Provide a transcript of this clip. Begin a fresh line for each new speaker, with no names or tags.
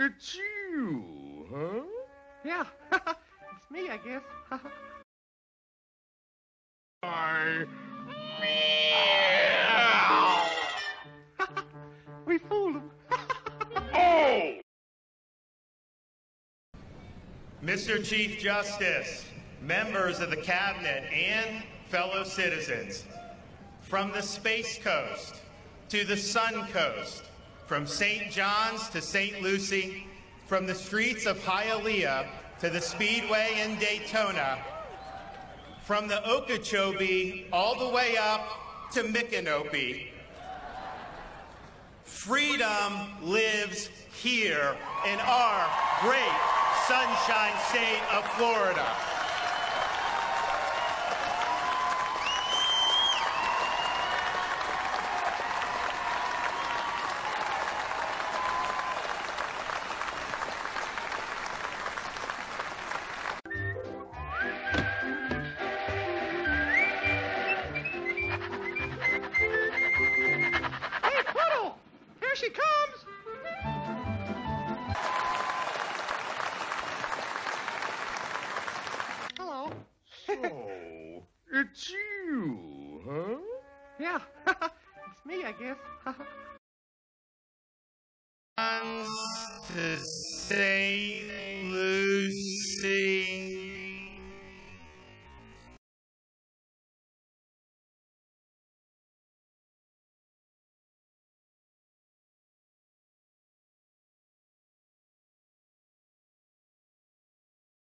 It's you, huh?
Yeah, it's me, I guess. We fooled him.
Oh!
Mr. Chief Justice, members of the Cabinet, and fellow citizens, from the Space Coast to the Sun Coast, from St. John's to St. Lucie, from the streets of Hialeah to the Speedway in Daytona, from the Okeechobee all the way up to Micanopy, freedom lives here in our great Sunshine State of Florida.
Hey, Puddle! Here she comes! Hello.
So, it's you, huh?
Yeah, it's me, I guess.
To St. Lucie.